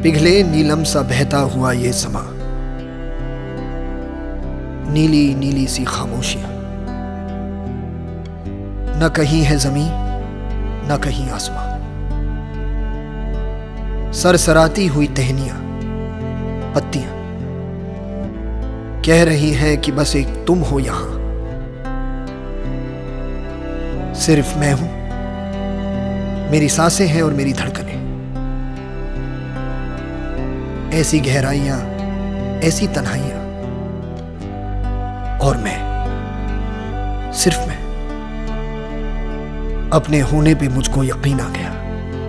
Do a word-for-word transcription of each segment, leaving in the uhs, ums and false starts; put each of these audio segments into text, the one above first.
पिघले नीलम सा बहता हुआ ये समा, नीली नीली सी खामोशियां, न कहीं है जमीन न कहीं आसमां, सरसराती हुई टहनियां पत्तियां कह रही हैं कि बस एक तुम हो यहां, सिर्फ मैं हूं, मेरी सांसें हैं और मेरी धड़कनें, ऐसी गहराइयां, ऐसी तन्हाइयां, और मैं, सिर्फ मैं। अपने होने पे मुझको यकीन आ गया।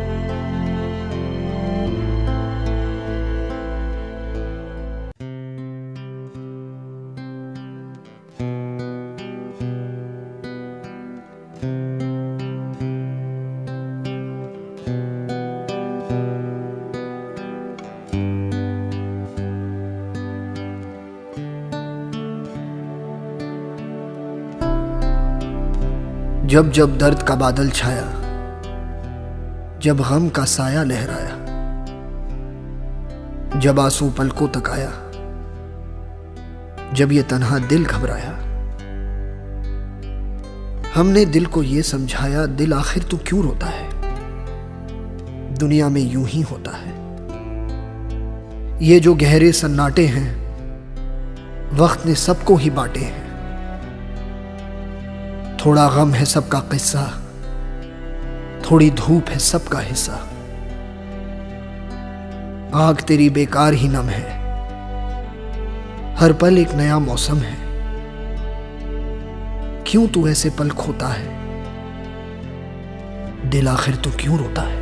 जब जब दर्द का बादल छाया, जब गम का साया लहराया, जब आंसू पलकों तक आया, जब ये तन्हा दिल घबराया, हमने दिल को ये समझाया, दिल आखिर तू क्यों रोता है, दुनिया में यूं ही होता है। ये जो गहरे सन्नाटे हैं, वक्त ने सबको ही बांटे हैं। थोड़ा गम है सबका किस्सा, थोड़ी धूप है सबका हिस्सा। आग तेरी बेकार ही नम है, हर पल एक नया मौसम है। क्यों तू ऐसे पल खोता है, दिल आखिर तू क्यों रोता है।